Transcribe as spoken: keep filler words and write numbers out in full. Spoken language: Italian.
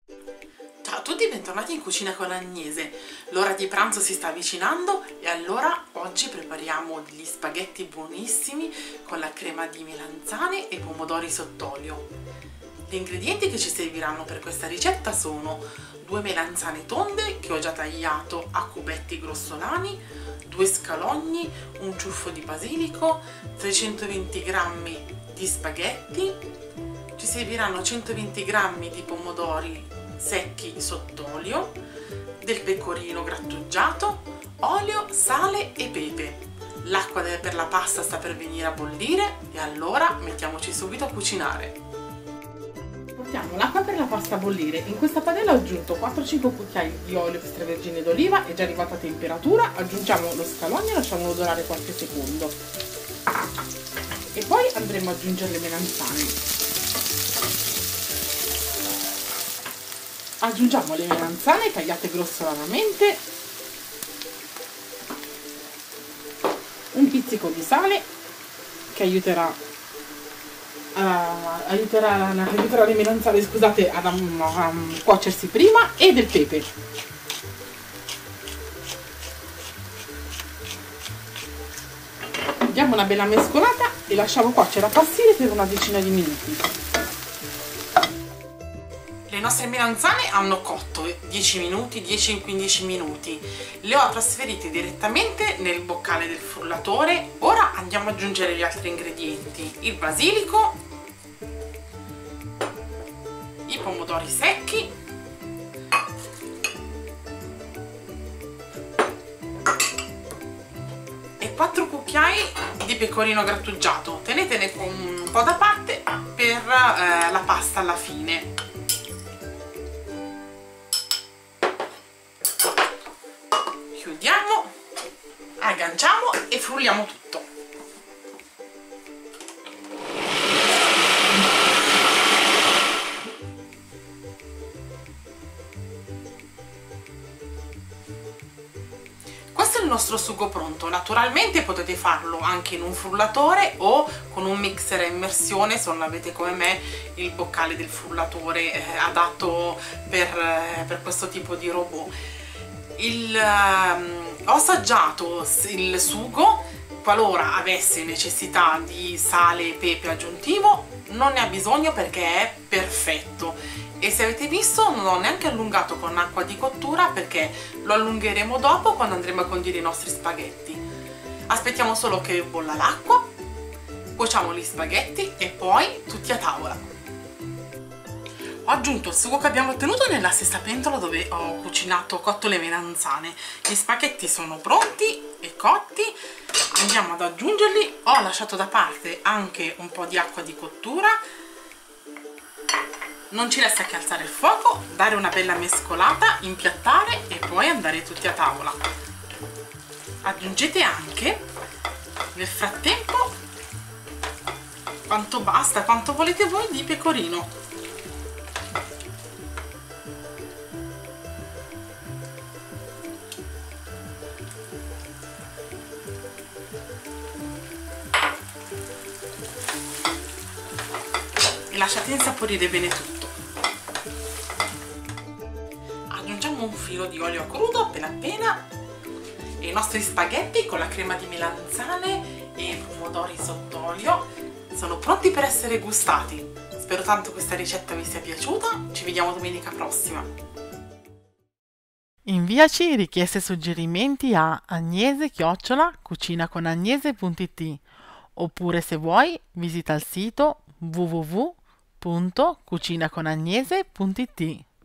Ciao a tutti, bentornati in Cucina con Agnese. L'ora di pranzo si sta avvicinando e allora oggi prepariamo degli spaghetti buonissimi con la crema di melanzane e pomodori sott'olio. Gli ingredienti che ci serviranno per questa ricetta sono due melanzane tonde che ho già tagliato a cubetti grossolani, due scalogni, un ciuffo di basilico, trecentoventi grammi di spaghetti, ci serviranno centoventi grammi di pomodori secchi sott'olio, del pecorino grattugiato, olio, sale e pepe. L'acqua per la pasta sta per venire a bollire e allora mettiamoci subito a cucinare. Portiamo l'acqua per la pasta a bollire. In questa padella ho aggiunto quattro cinque cucchiai di olio extravergine d'oliva, è già arrivata a temperatura. Aggiungiamo lo scalogno e lasciamolo dorare qualche secondo. E poi andremo ad aggiungere le melanzane. Aggiungiamo le melanzane tagliate grossolanamente, un pizzico di sale che aiuterà, a, aiuterà, aiuterà le melanzane, scusate, a, a, a cuocersi prima, e del pepe. Diamo una bella mescolata e lasciamo cuocere a passire per una decina di minuti. Le nostre melanzane hanno cotto dieci minuti, dieci quindici minuti. Le ho trasferite direttamente nel boccale del frullatore. Ora andiamo ad aggiungere gli altri ingredienti: il basilico, i pomodori secchi, e quattro cucchiai di pecorino grattugiato. Tenetene un po' da parte per eh, la pasta alla fine. Chiudiamo, agganciamo e frulliamo tutto. Questo è il nostro sugo pronto. Naturalmente potete farlo anche in un frullatore o con un mixer a immersione se non avete come me il boccale del frullatore eh, adatto per, eh, per questo tipo di robot. Il, um, ho assaggiato il sugo, qualora avesse necessità di sale e pepe aggiuntivo non ne ha bisogno perché è perfetto, e se avete visto non ho neanche allungato con acqua di cottura perché lo allungheremo dopo quando andremo a condire i nostri spaghetti. Aspettiamo solo che bolla l'acqua, cuociamo gli spaghetti e poi tutti a tavola. Ho aggiunto il sugo che abbiamo ottenuto nella stessa pentola dove ho cucinato, cotto le melanzane. Gli spaghetti sono pronti e cotti, andiamo ad aggiungerli. Ho lasciato da parte anche un po' di acqua di cottura. Non ci resta che alzare il fuoco, dare una bella mescolata, impiattare e poi andare tutti a tavola. Aggiungete anche nel frattempo quanto basta, quanto volete voi di pecorino. E lasciate insaporire bene tutto. Aggiungiamo un filo di olio a crudo appena appena e i nostri spaghetti con la crema di melanzane e i pomodori sott'olio sono pronti per essere gustati. Spero tanto questa ricetta vi sia piaciuta, ci vediamo domenica prossima. Inviaci richieste e suggerimenti a agnese chiocciola cucinaconagnese punto it oppure, se vuoi, visita il sito w w w punto cucinaconagnese punto it.